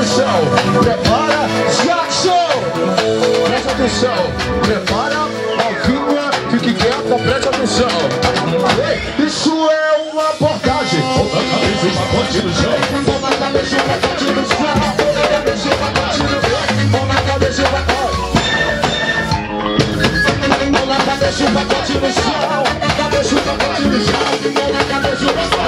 atenção, prepara, Jackson. Presta atenção, prepara, Alvinha, fique quieta, presta atenção. Isso é uma abordagem. Põe na cabeça uma ponte no chão. Põe na cabeça uma ponte no chão. Põe na cabeça uma ponte no chão. Põe na cabeça uma ponte. Põe na cabeça uma ponte no chão. Cabeça uma ponte no chão. Põe na cabeça uma ponte.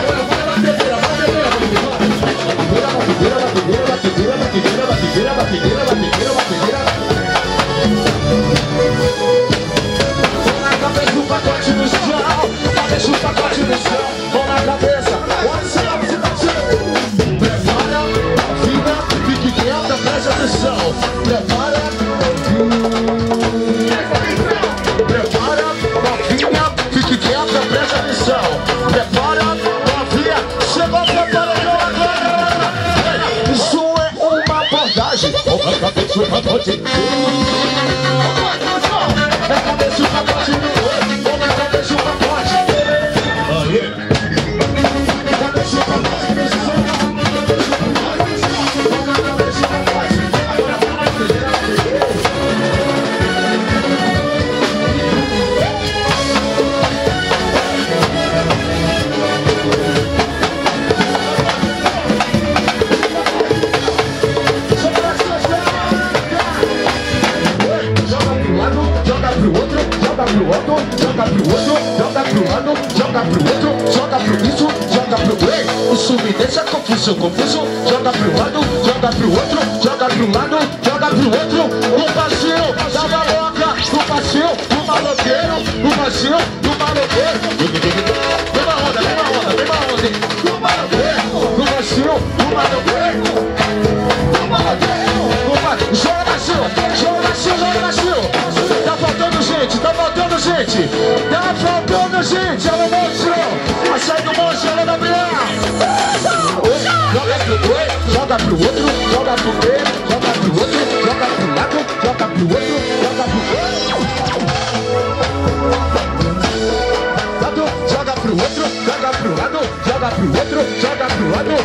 Confuso, joga pro lado, joga pro outro, joga pro lado, joga pro outro. O passinho da maloca, o passinho do maloqueiro, o passinho do maloqueiro. Vem uma onda, vem uma onda, vem uma onda. Do maloqueiro, o passinho do maloqueiro. Do maloqueiro, joga macio, joga macio, joga macio. Tá faltando gente, tá faltando gente. Tá faltando gente, olha o monstro. A saída do monstro, olha da mulher. Joga pro dois, joga pro outro, joga pro meio, joga pro outro, joga pro lado, joga pro outro, joga pro outro. Joga pro outro, joga pro lado, joga pro outro, joga pro lado.